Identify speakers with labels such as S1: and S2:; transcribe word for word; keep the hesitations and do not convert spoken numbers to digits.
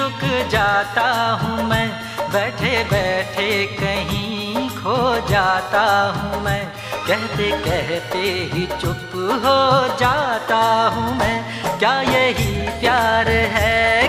S1: रुक जाता हूँ मैं, बैठे बैठे कहीं खो जाता हूँ मैं, कहते कहते ही चुप हो जाता हूँ मैं। क्या यही प्यार है?